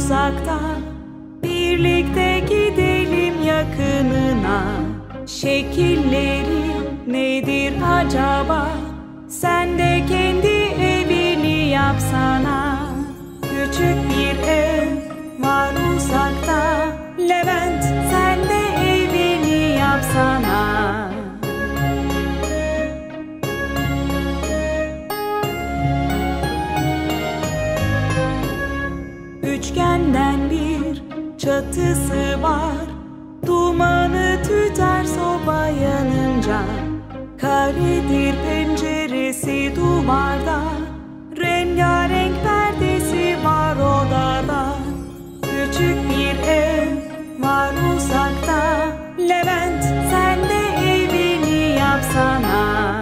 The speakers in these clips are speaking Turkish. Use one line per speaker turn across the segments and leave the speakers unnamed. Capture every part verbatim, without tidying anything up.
uzakta, birlikte gidelim yakınına. Şekilleri nedir acaba? Sen de kendi evini yapsana. Küçük bir ev var uzakta, Levent sen de evini yapsana. Üçgenden bir çatısı var, dumanı tüter soba yanınca. Karedir penceresi duvarda, rengarenk perdesi var odada. Küçük bir ev var uzakta, Levent sen de evini yapsana.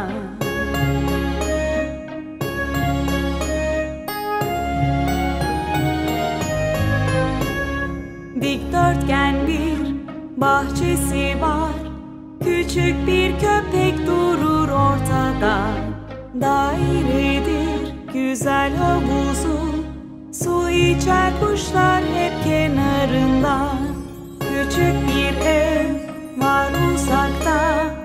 Dikdörtgen bir bahçesi var, küçük bir köpek durur ortada. Dairedir güzel havuzu, su içer kuşlar hep kenarında. Küçük bir ev var uzakta,